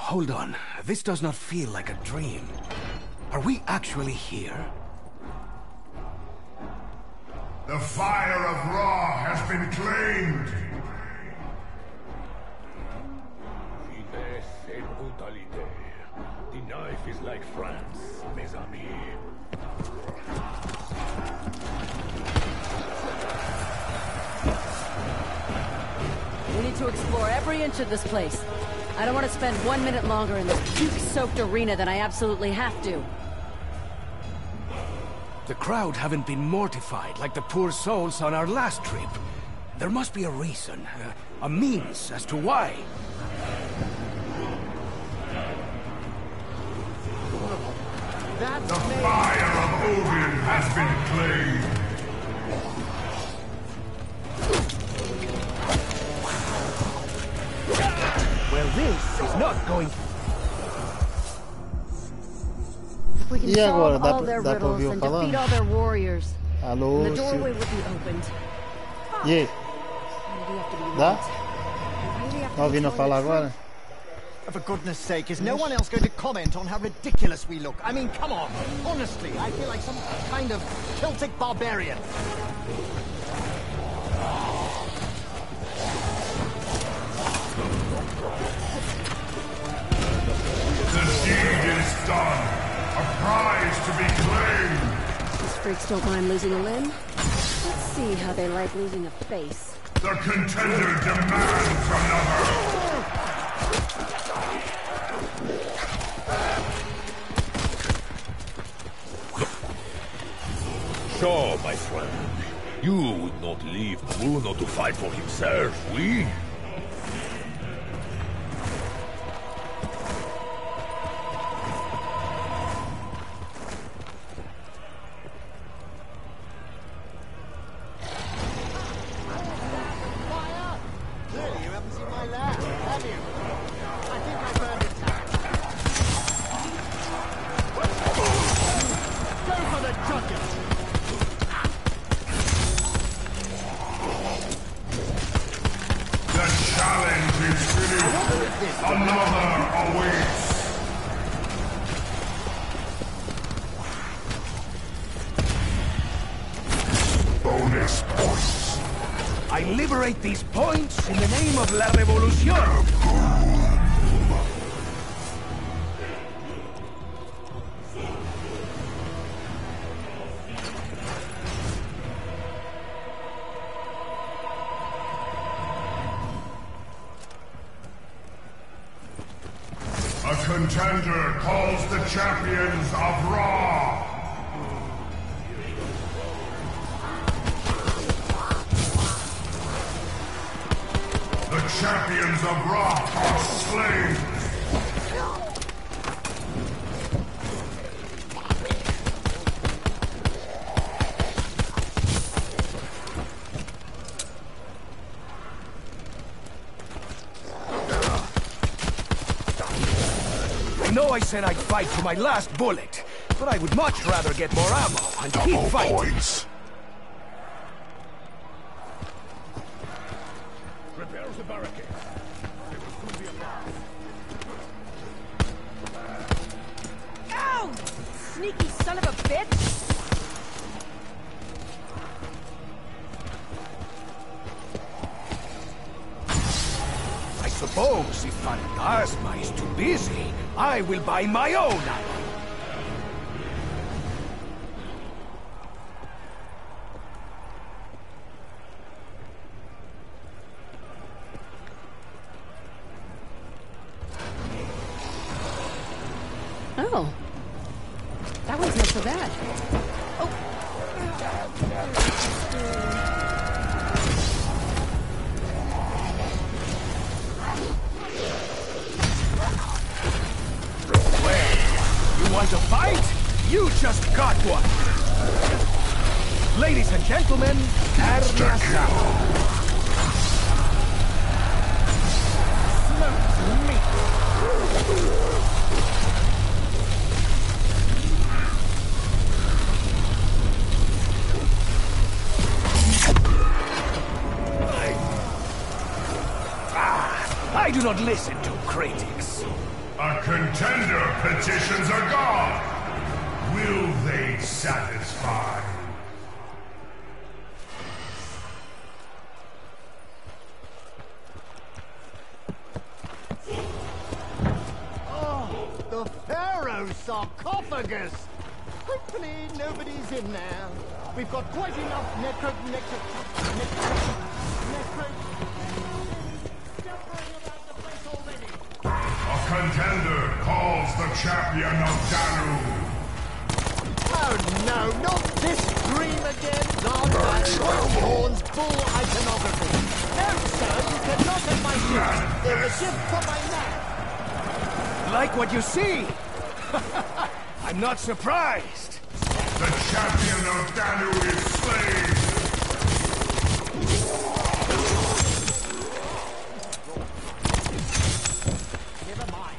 hold on. This does not feel like a dream. Are we actually here? The fire of Ra has been claimed! Finesse et brutalité. The knife is like France, mes amis. We need to explore every inch of this place. I don't want to spend 1 minute longer in this puke-soaked arena than I absolutely have to. The crowd haven't been mortified like the poor souls on our last trip. There must be a reason, a means as to why. The fire of Odin has been claimed! Well, this is not going... If we can E agora, solve all their dá pra ouvir riddles eu and falando? defeat all their warriors, Alô, the doorway will be opened. E aí? Why do you have to be Dá? late? Why do you have to Tá be ouvindo eu telling falar the agora? For goodness sake, is no one else going to comment on how ridiculous we look? I mean, come on. Honestly, I feel like some kind of Celtic barbarian. The deed is done! A prize to be claimed! These freaks don't mind losing a limb. Let's see how they like losing a face. The contender demands another! So, my friend, you would not leave Bruno to fight for himself, we? Clearly, you haven't seen my lab, have you? I think I burned it down. Go for the jugular! The challenge is finished! Another awaits! Bonus points! I liberate these points in the name of La Revolución! A contender calls the champions of Ra! The champions of Ra are slain! I know I said I'd fight to my last bullet, but I would much rather get more ammo and keep Double fighting. points! Prepare the barricade. They will soon be apart. Ow! Sneaky son of a bitch! I suppose if Phantasma is too busy, I will buy my own ammo. Oh. That one's not so bad. Oh. You want to fight? You just got one! Ladies and gentlemen, Arna Sabo. Smoked meat! I do not listen to critics. A contender petitions a god. Will they satisfy? Oh, the Pharaoh sarcophagus! Hopefully nobody's in there. We've got quite enough A contender calls the champion of Dalu. Oh no, not this dream again! God, Horn's full iconography. No, sir, you cannot have my gift. They're a gift from my man. Like what you see? I'm not surprised. The champion of Dalu is slain. Never mind.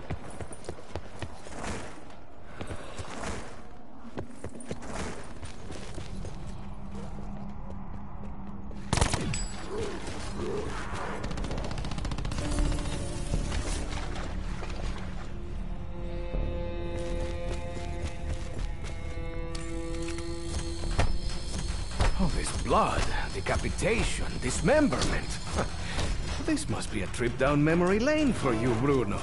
Oh, this blood, decapitation, dismemberment. This must be a trip down memory lane for you, Bruno.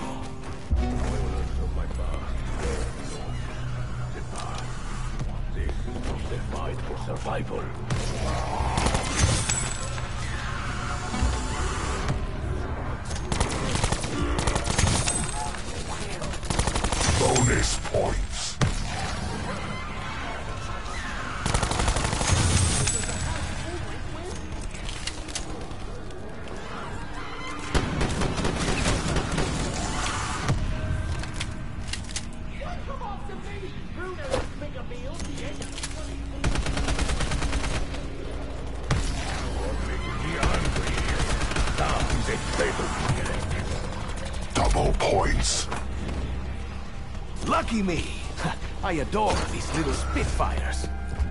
This is just a fight for survival. Bonus points. Double points. Lucky me! I adore these little Spitfires.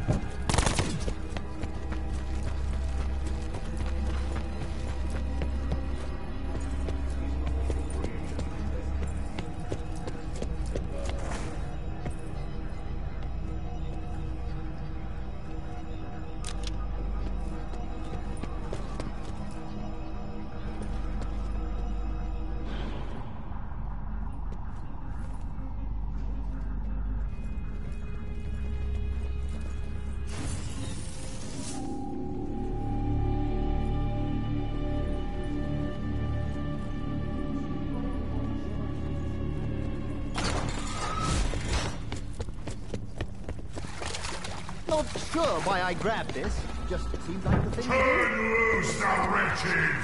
Not sure why I grabbed this. Just seems like the thing to do. Turn loose the wretched.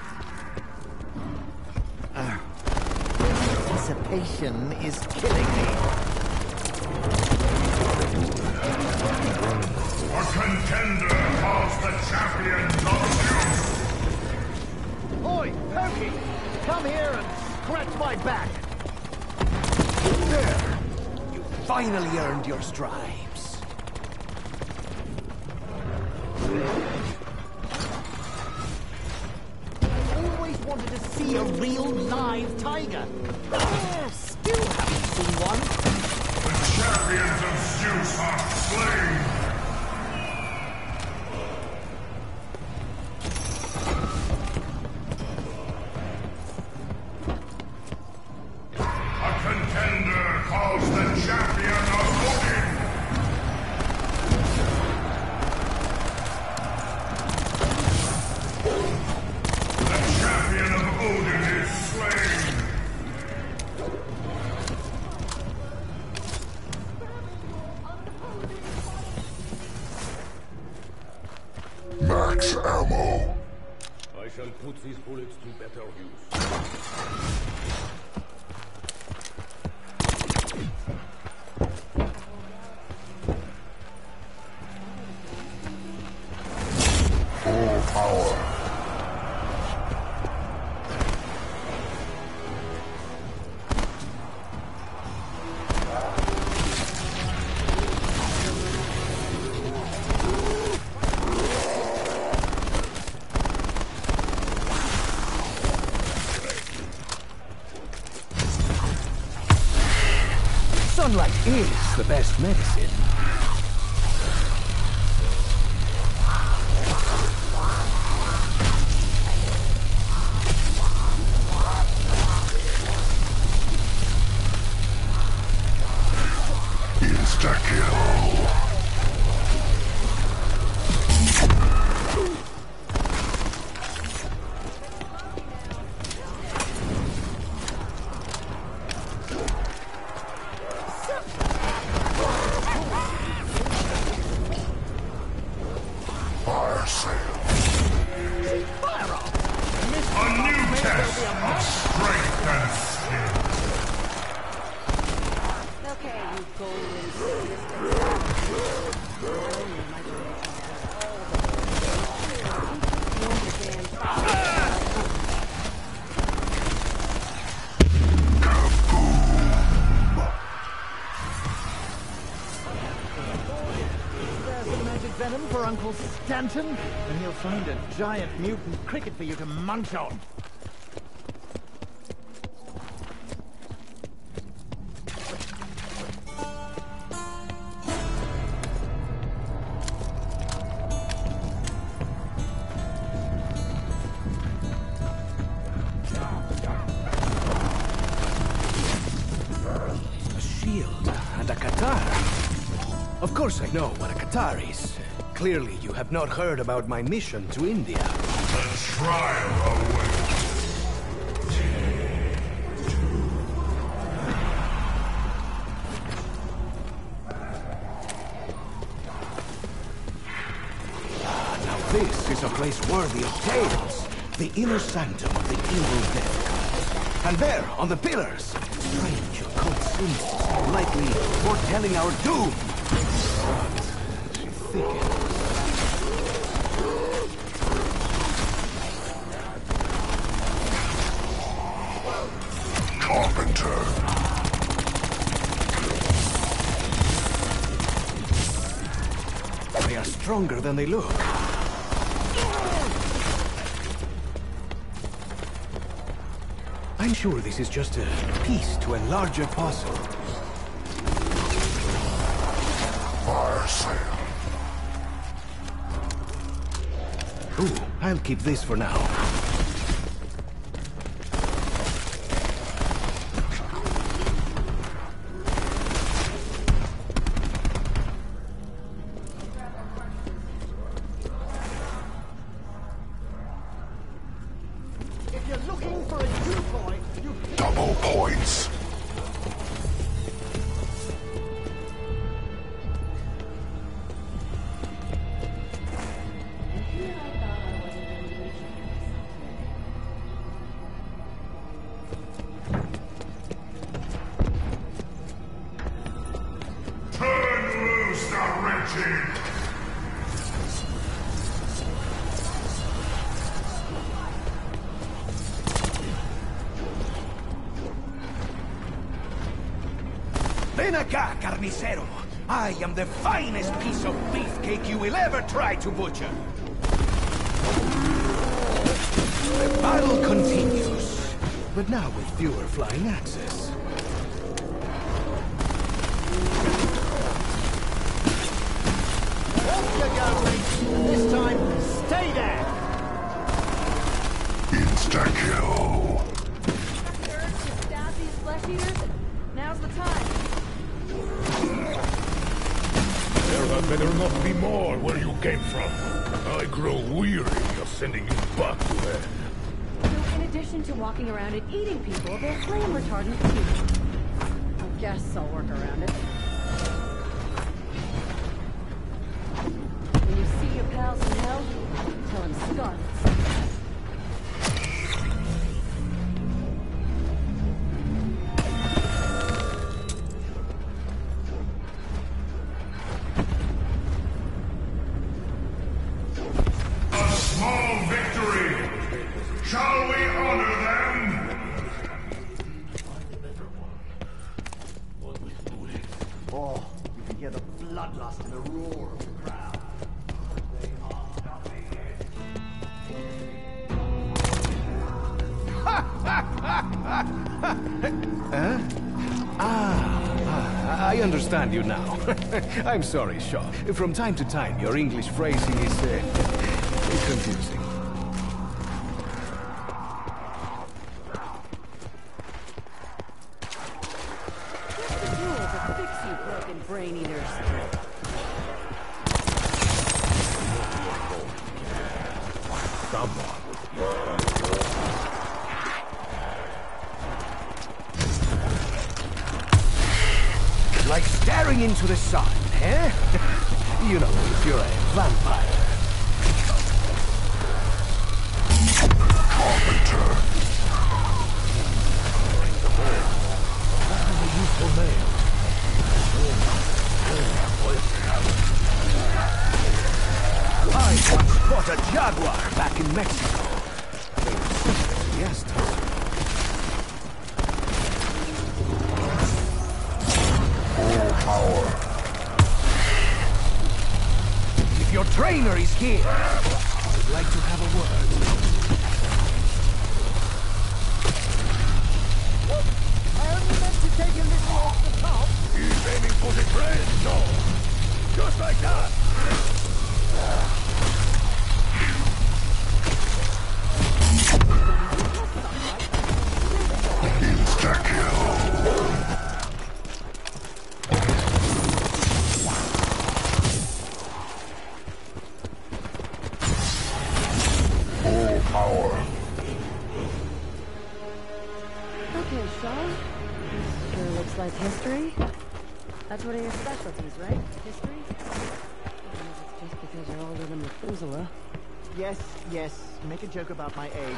Anticipation is killing me. A contender calls the champions of Zeus. Oi, Pokey! Come here and scratch my back. There! You finally earned your stripes. Always wanted to see a real live tiger. Still haven't seen one. The champions of Zeus are slain. A contender calls the champion of Odin. The champion of Odin is slain. Max ammo. I shall put these bullets to better use. Full power. Sunlight is the best medicine. Insta-kill. Fire sale. Fire off! A new test of strength and skill. Okay, you golden There's some magic venom for Uncle Stanton, and he'll find a giant mutant cricket for you to munch on. A shield and a Qatar. Of course I know what a Qatar is. Clearly you have not heard about my mission to India. The trial awaits. Now this is a place worthy of tales. The inner sanctum of the evil death god. And there, on the pillars, strange occult symbols, likely foretelling our doom. But she thickens. Carpenter. They are stronger than they look. I'm sure this is just a piece to a larger puzzle. Fire sale. Ooh, I'll keep this for now. If you're looking for a decoy, you... Double points. Turn loose the wretched! Ven acá, carnicero. I am the finest piece of beefcake you will ever try to butcher. The battle continues, but now with fewer flying axes. Off you go, mate. And this time, stay there. Insta-kill. urge to stab these flesh eaters? Now's the time. There had better not be more where you came from. I grow weary of sending you back to hell. So in addition to walking around and eating people, they're flame retardant too. I guess I'll work around it. When you see your pals in hell, tell them Scarlet's. A small victory! Shall we honor them? Oh, you can hear the bloodlust in the roar of the crowd. I understand you now. I'm sorry, Shaw. From time to time, your English phrasing is confusing. What's the rule to fix you broken brain eaters? Like staring into the sun, eh? You know, if you're a vampire. Carpenter. That's a useful name. I once fought a jaguar back in Mexico. They were so enthusiastic. Power. If your trainer is here, I would like to have a word. I only meant to take a little off the top. He's aiming for the brain, no. Just like that. Insta-kill. Full power. Okay, Shaw. Sure looks like history. That's one of your specialties, right? History? It's just because you're older than Methuselah. Yes, yes. Make a joke about my age.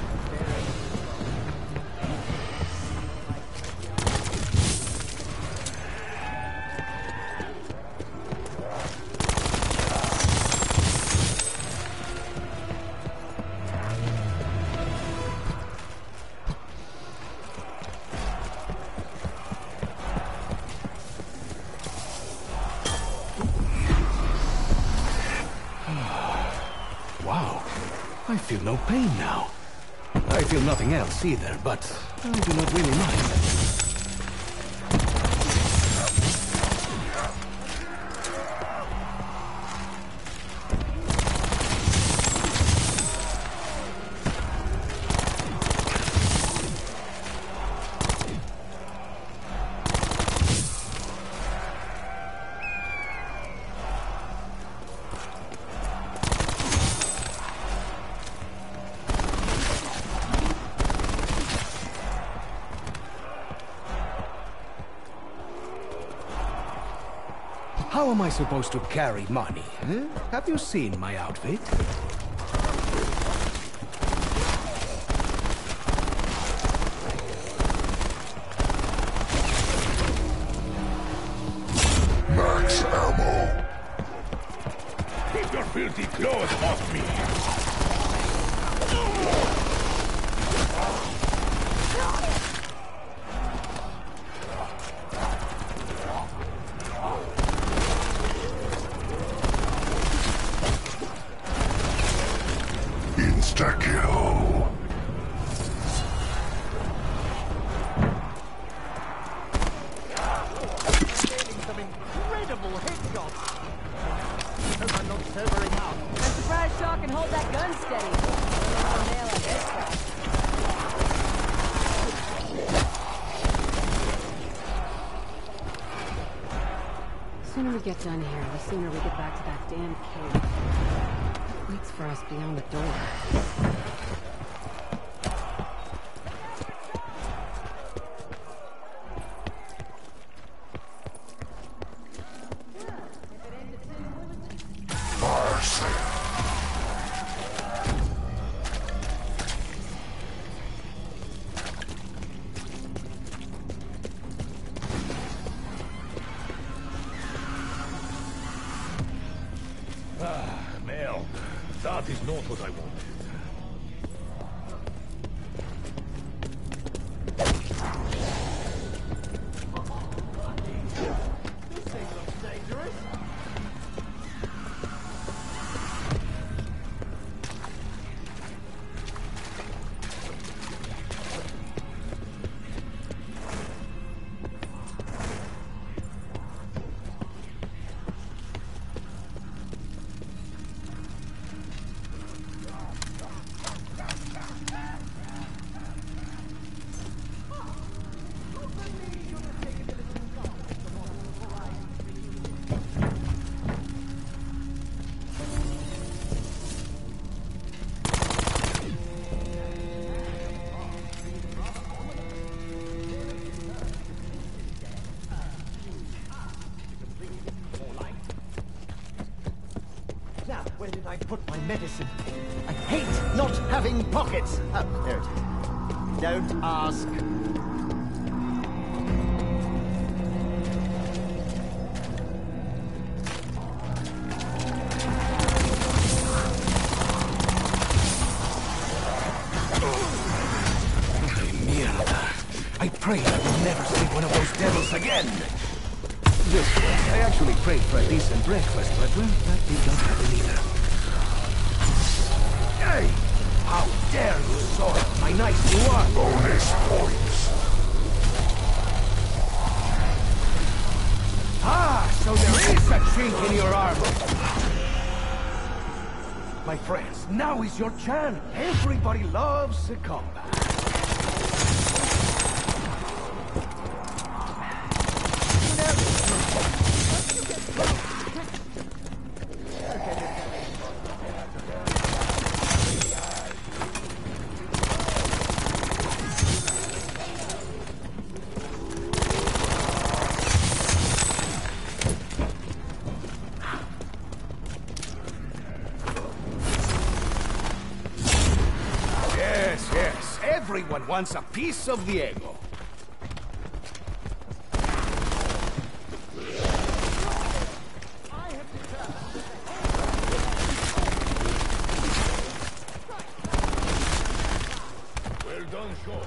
Wow. I feel no pain now. I feel nothing else either, but I do not really mind. How am I supposed to carry money? Eh? Have you seen my outfit? Max ammo. Keep your filthy clothes off me. Insta-kill. Getting some incredible headshots. Hope I'm not sobering up. I'm surprised Shaw can hold that gun steady. I'll nail a headshot. The sooner we get done here, the sooner we get back to that damn cave. It waits for us beyond the door. Mel, that is not what I wanted. This thing looks dangerous. I put my medicine? I hate not having pockets. Oh, there it is. Don't ask. I prayed I would never see one of those devils again. This way, I actually prayed for a decent breakfast, but well, that did not happen either. Hey! How dare you soil my nice new arm? Bonus points. Ah, so there is a chink in your armor. My friends, now is your chance. Everybody loves the combat. Yes, everyone wants a piece of Diego. Well done, Shaw.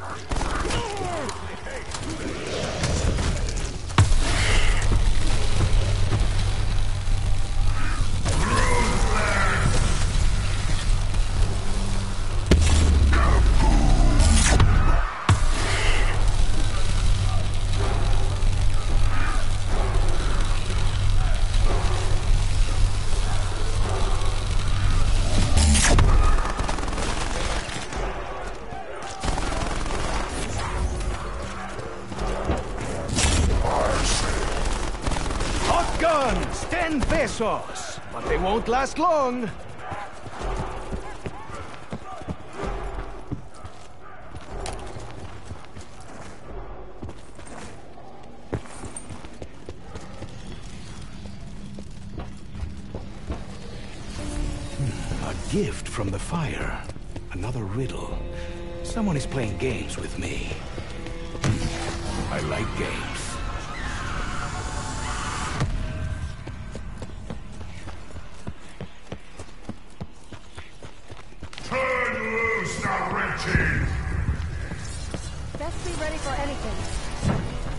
Guns, 10 pesos, but they won't last long. A gift from the fire. Another riddle. Someone is playing games with me. I like games. Best be ready for anything.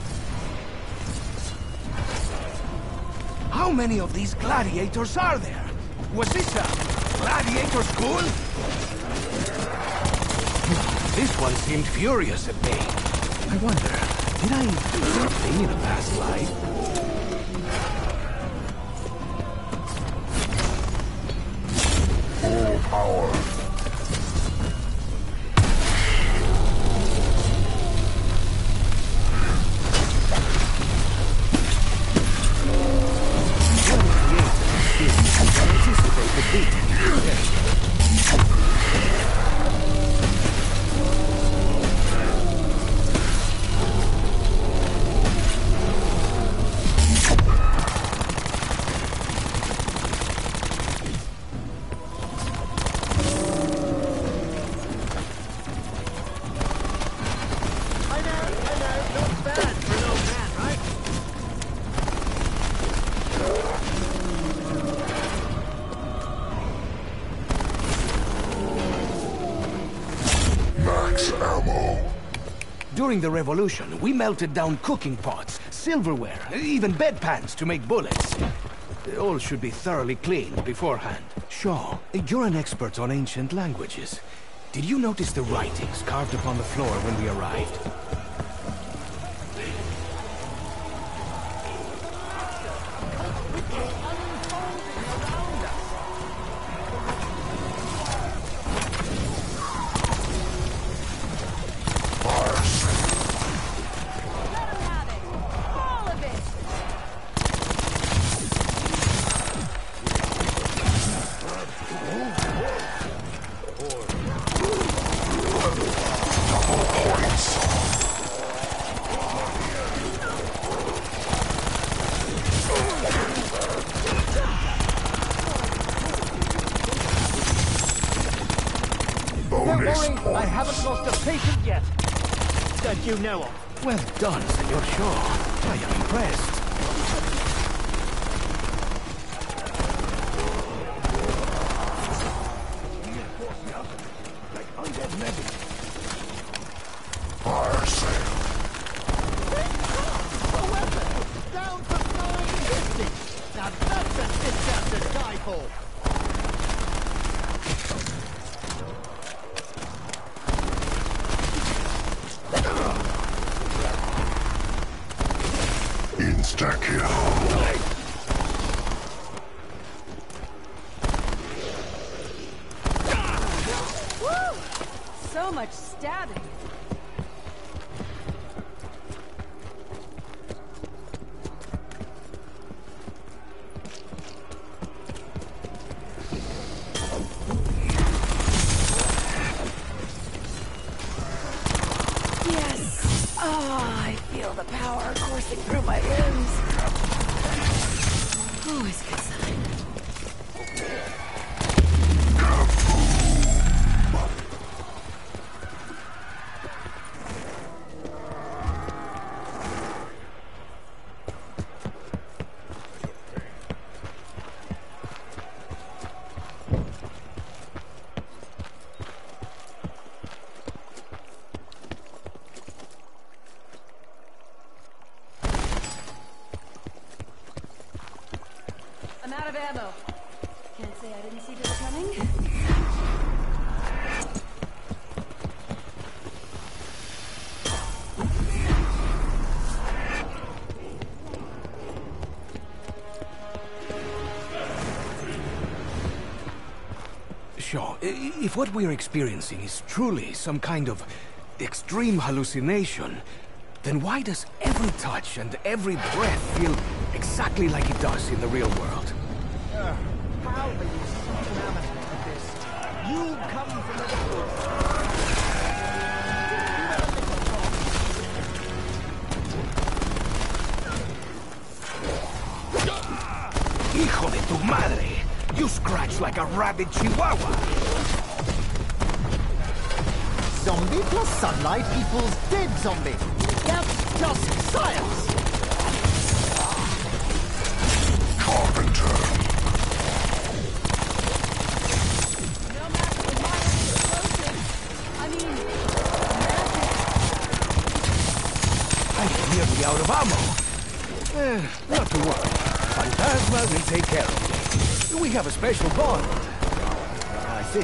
How many of these gladiators are there? Was this a gladiator school? This one seemed furious at me. I wonder, did I do something in a past life? Full power. During the revolution, we melted down cooking pots, silverware, even bedpans to make bullets. All should be thoroughly cleaned beforehand. Shaw, you're an expert on ancient languages. Did you notice the writings carved upon the floor when we arrived? taken yet. That you know of. Well done, Senor Shaw. I am impressed. Fire sale. Down to 950. Now that's a discount to die for. Insta-kill. So much stabbing. Yes. Oh, I feel the power coursing through my limbs. Always a good sign. I'm out of ammo. Can't say I didn't see this coming. Shaw, if what we're experiencing is truly some kind of extreme hallucination, then why does every touch and every breath feel exactly like it does in the real world? How are you so enamored of this? You come from the woods. Hijo de tu madre! You scratch like a rabid chihuahua! Zombie plus sunlight equals dead zombie. That's just science. Carpenter. No match for my explosives. I mean, magic. I'm nearly out of ammo. Not to worry. Phantasma will take care of me. We have a special bond, I think.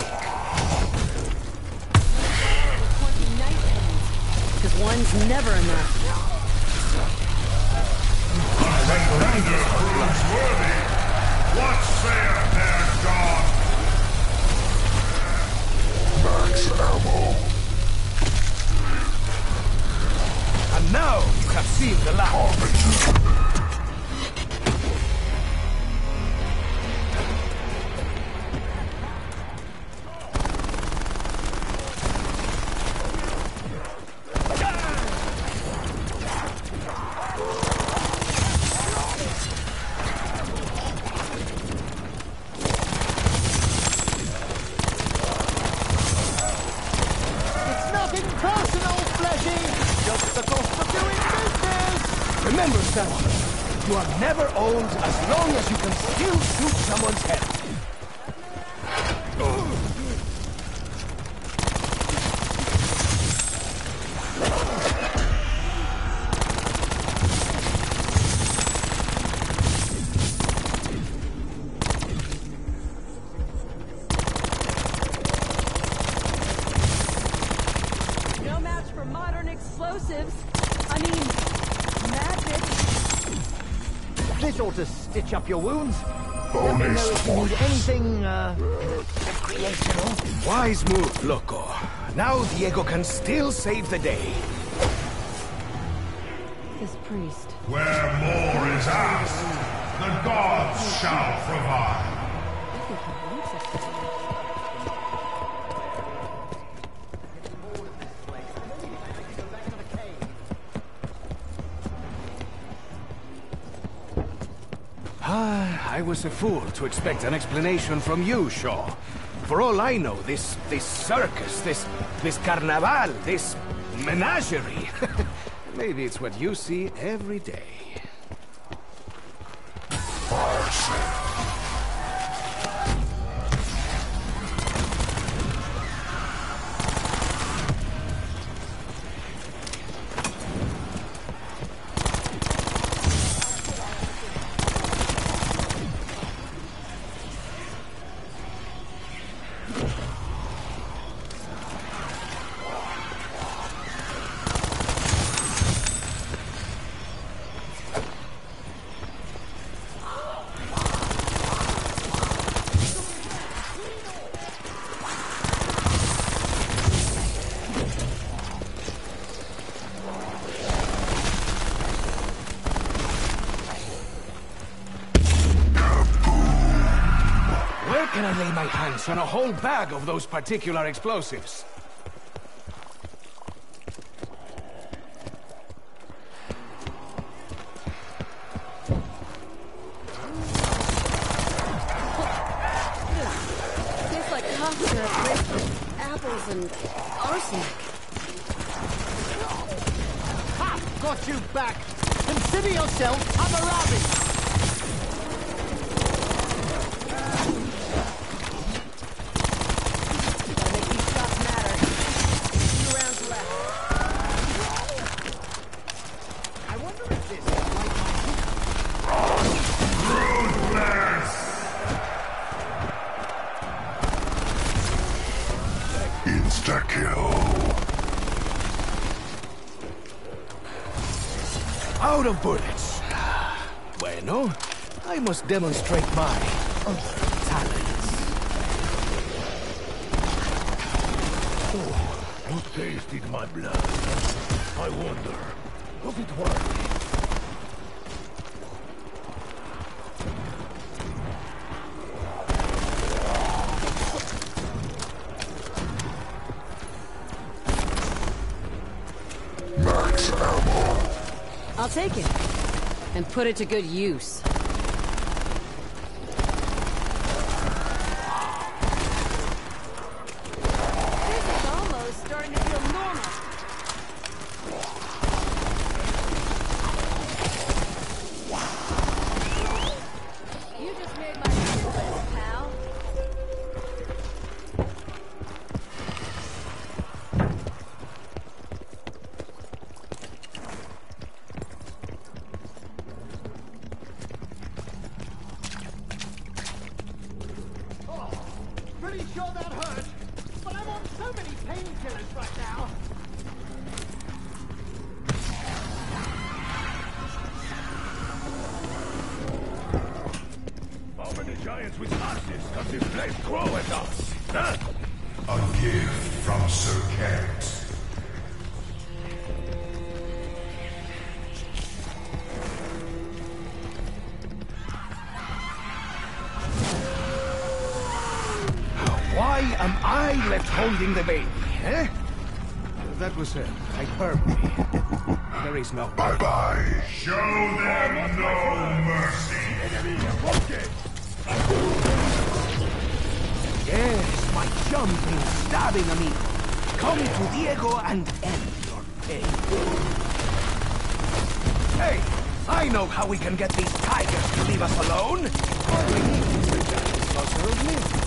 20 night hands. Because one's never enough. Surrender proves worthy. What saith their god? Max ammo. And now you have seen the light. It's nothing personal, Fleshy. Just the cost of doing business. Remember, Sam, you are never old as long as you can still shoot someone's head. No match for modern explosives. I mean, magic. This ought to stitch up your wounds. Let me Bonus know if you need points. anything, recreational. Wise move, Loco. Now Diego can still save the day. This priest. Where more is asked, the gods shall provide. I think he wants us to do it. I was a fool to expect an explanation from you, Shaw. For all I know, this circus, this this carnaval, this menagerie. Maybe it's what you see every day. Can I lay my hands on a whole bag of those particular explosives? Tastes like cough syrup mixed with apples and arsenic. Ha! Got you back! Consider yourself Hammurabi! Out of bullets. Bueno, I must demonstrate my talents. Oh, you tasted my blood. I wonder, does it work? I'll take it. And put it to good use. This is almost starting to feel normal. You just made my list, pal. Pretty sure that hurt, but I'm on so many painkillers right now. How many giants with axes does this place throw at us? Huh? A gift from Sir Kent. Why am I left holding the baby, eh? That was hyperbole. There is no... Bye-bye. Show them no mercy. Yes, my jumping, stabbing amigo. Come to Diego and end your pain. Hey, I know how we can get these tigers to leave us alone. All we need is the giant saucer of me.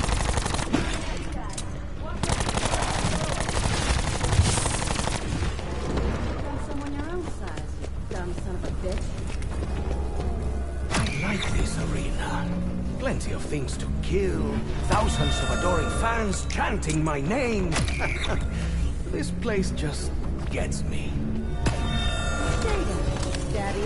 Someone your own size, you dumb son of a bitch. I like this arena. Plenty of things to kill, thousands of adoring fans chanting my name. This place just gets me. There you go, Daddy.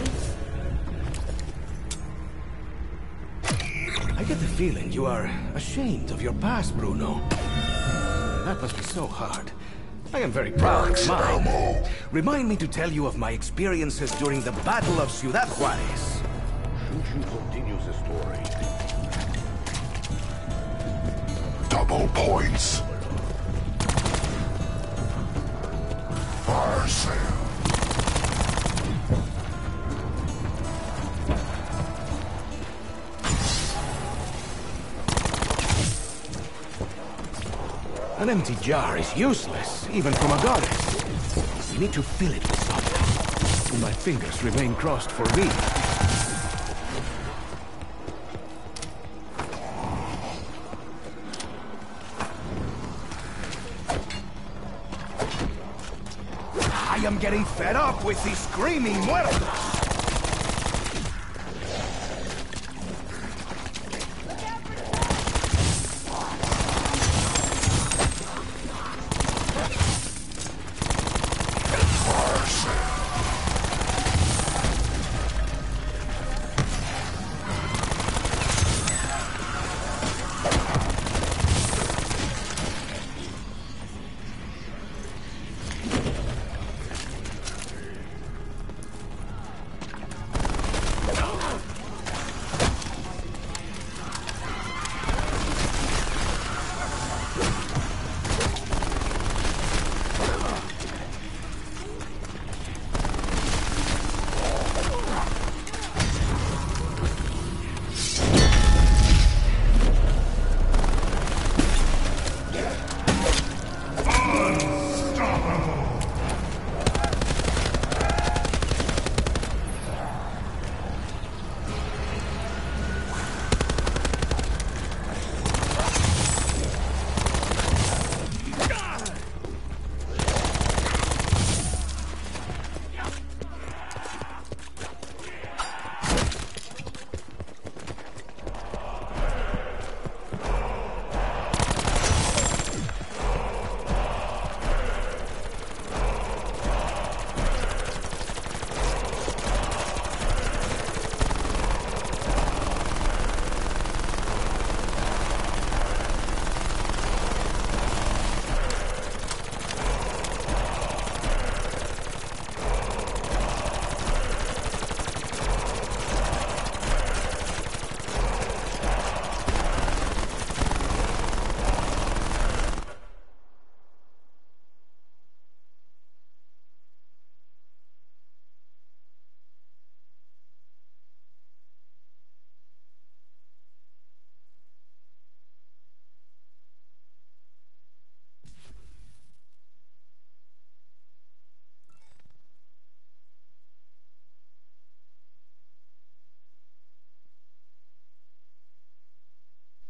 I get the feeling you are ashamed of your past, Bruno. That must be so hard. I am very proud of mine. Remind me to tell you of my experiences during the Battle of Ciudad Juarez. Should you continue the story? Double points. Fire sale. An empty jar is useless, even from a goddess. We need to fill it with something. My fingers remain crossed for me. I am getting fed up with these screaming muertos.